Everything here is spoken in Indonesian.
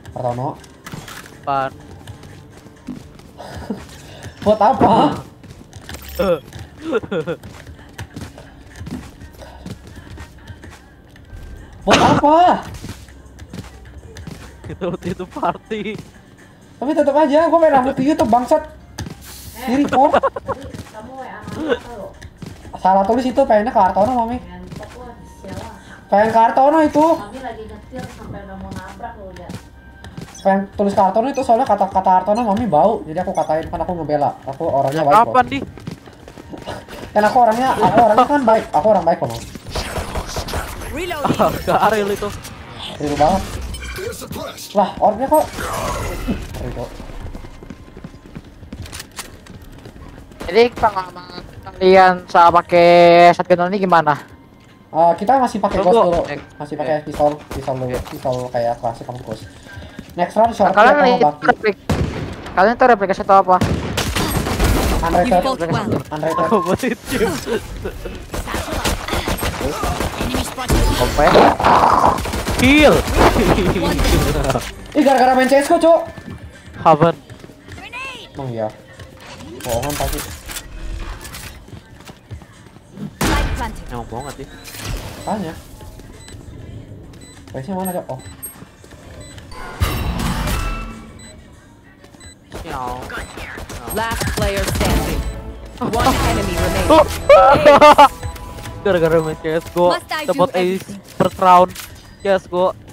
Kartono. Pan. Buat apa? Buat apa? Itu party. Tapi tetap aja, gue main rambut di YouTube bangsat. Di report. Kamu WA mama lo. Salah tulis itu pengennya Kartono mami. Ngentot lo sialah. Pengen Kartono itu. Mami lagi nyetir sampai udah mau nabrak lo udah. Pengen tulis Kartono itu soalnya kata-kata Kartono mami bau. Jadi aku katain, kan aku ngebela. Aku orangnya baik kok. Kapan di? Kan aku orangnya kan baik. Aku orang baik kok Mam. Gak Ariel itu. Ribu banget. Lah orangnya kok. Ribu. Jadi pengalaman kalian saat pakai shotgun ini gimana? Kita masih pakai ghost Tunggu. dulu. Masih pakai pistol dulu. Pistol kayak klasik kampus. Next round short Kalian sama Baki. kalian tuh replikasi atau apa? Unrated. You fought well. Unrated. Aku positif. Enemy spotted. Kompe? Kill. Ih gara-gara main CS:GO, Cok. Haven. Grenade. Emang iya. Bohongan pasti. Light planted. Emang bohong sih. Tanya. Guysnya mana, Cok? Oh. Nyau. Last player standing. One enemy remaining. Gara-gara main CSGO Must I do dapat ace everything? first round CSGO